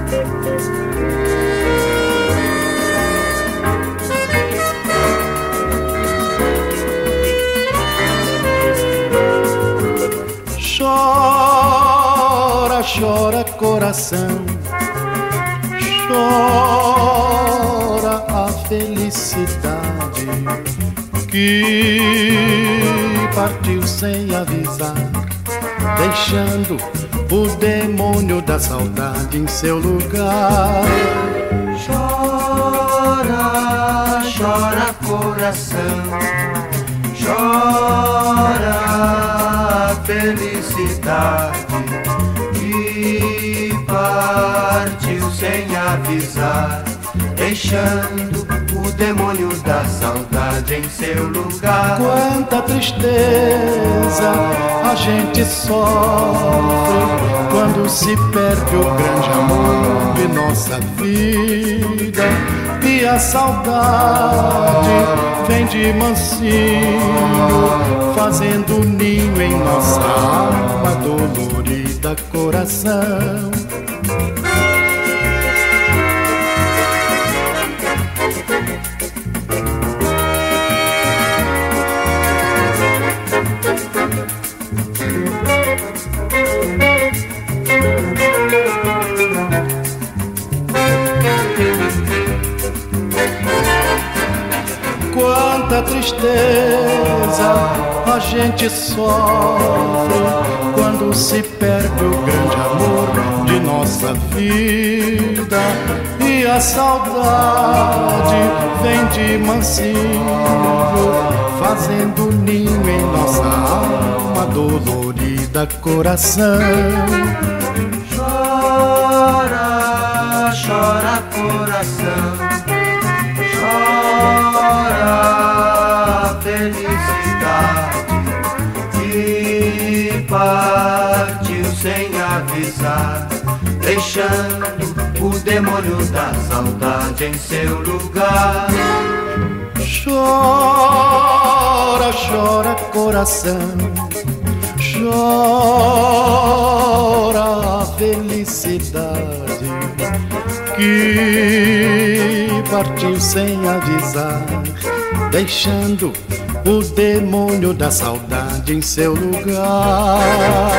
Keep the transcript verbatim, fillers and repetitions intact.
Chora, chora coração, chora a felicidade que partiu sem avisar, deixando o demônio da saudade em seu lugar. Chora, chora coração, chora a felicidade que partiu sem avisar, deixando o demônio da saudade em seu lugar. Quanta tristeza a gente sofre quando se perde o grande amor de nossa vida, e a saudade vem de mansinho, fazendo ninho em nossa alma dolorida, coração. Quanta tristeza a gente sofre quando se perde o grande amor de nossa vida, e a saudade vem de mansinho, fazendo ninho em nossa alma dolorida, coração. Chora, chora coração, chora a felicidade que partiu sem avisar, deixando o demônio da saudade em seu lugar. Chora, chora coração, chora a felicidade que partiu sem avisar, deixando o demônio da saudade em seu lugar.